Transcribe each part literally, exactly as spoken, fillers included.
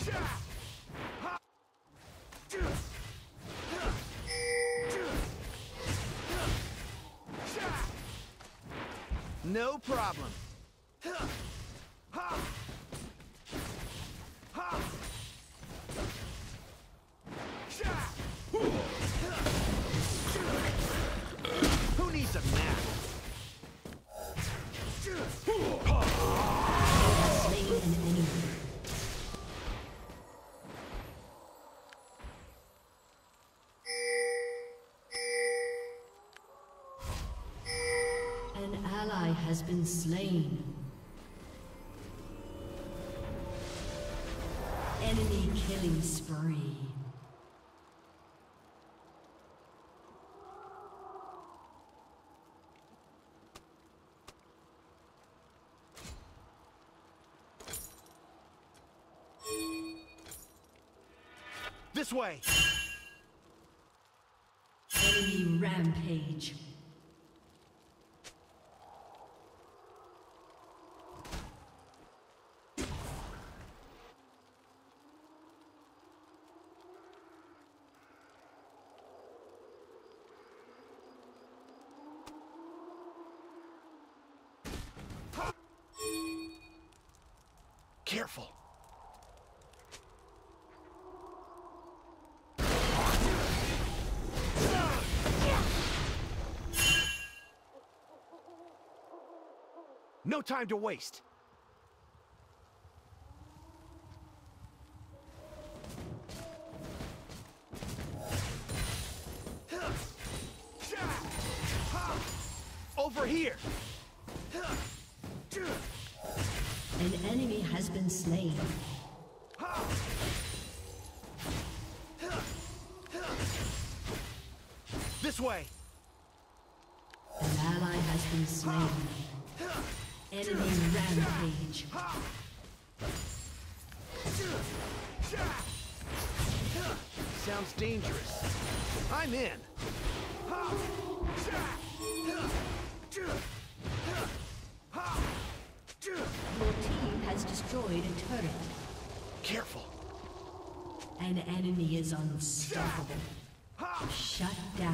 No problem. Who needs a map? Slain an enemy. An ally has been slain. Enemy killing spree. This way! Enemy rampage. Careful. No time to waste. Over here. An enemy has been slain. This way. An ally has been slain. Enemy rampage. Sounds dangerous. I'm in. Your team has destroyed a turret. Careful. An enemy is unstoppable. Shut down.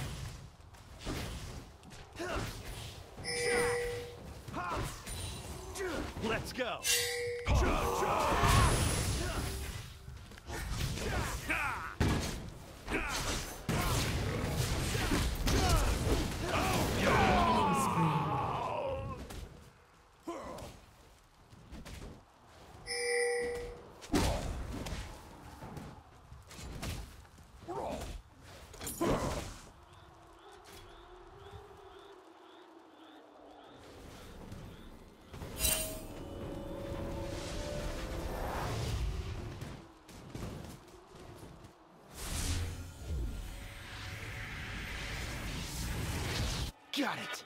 Let's go. Got it.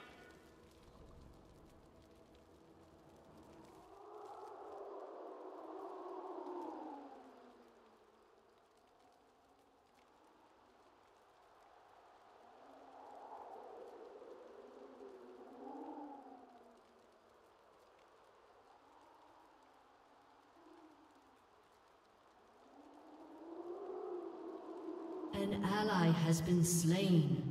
An ally has been slain.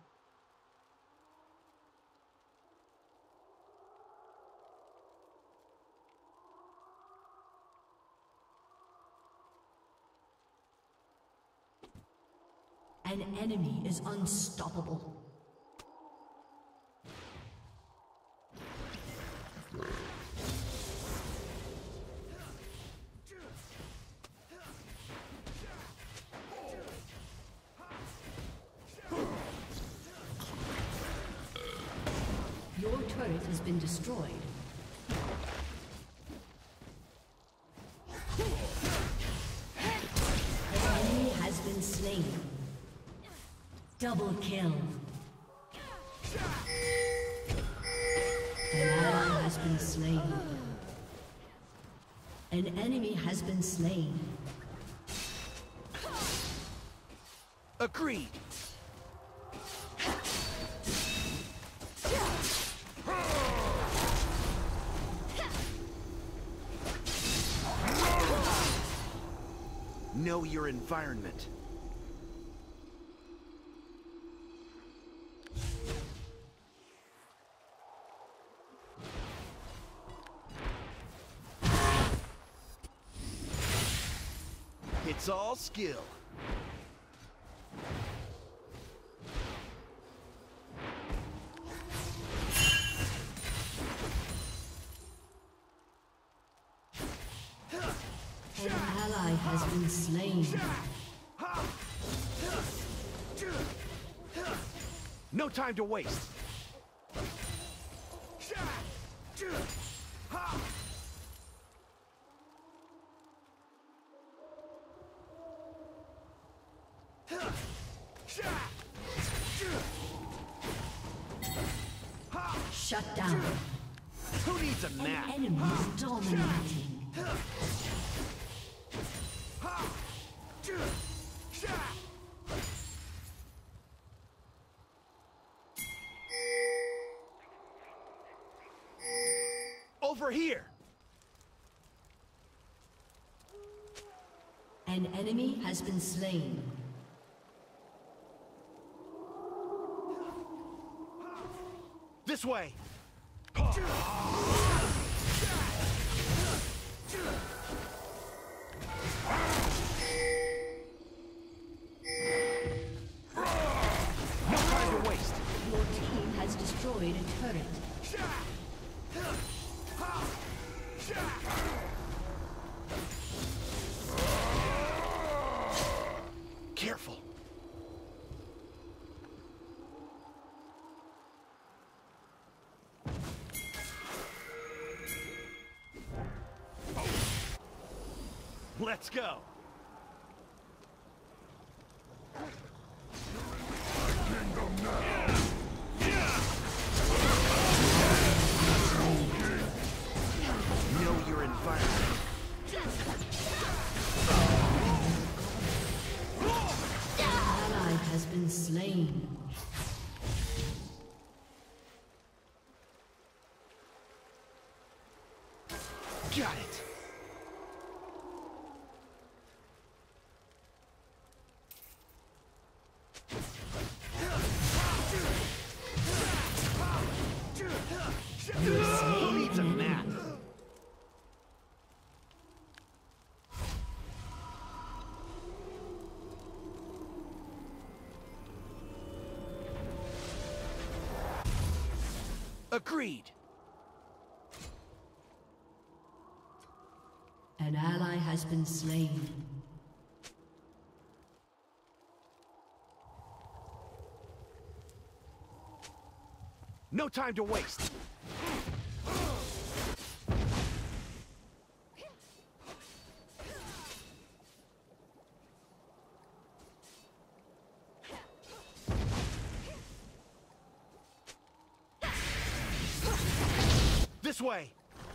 An enemy is unstoppable. Your turret has been destroyed. An enemy has been slain. Double kill. An ally has been slain. An enemy has been slain. Agreed. Know your environment. It's all skill. An ally has been slain. No time to waste. Shut down. Who needs a An nap? enemy is dominating. Over here! An enemy has been slain. This way! No time to waste. Your team has destroyed a turret. Careful. Let's go. Know your environment. An ally has been slain. Got it. Who needs a nap? Agreed. An ally has been slain. No time to waste. This way.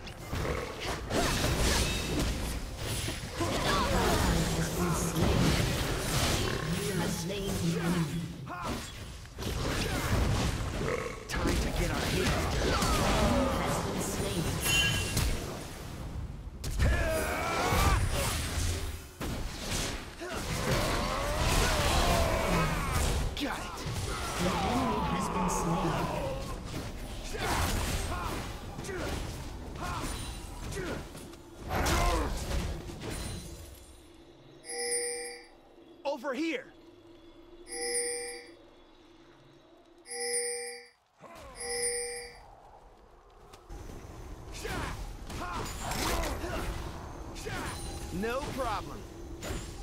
Slain the enemy. Time to get our hands dirty. Has been slain. Got it. The enemy has been slain. Over here. No problem.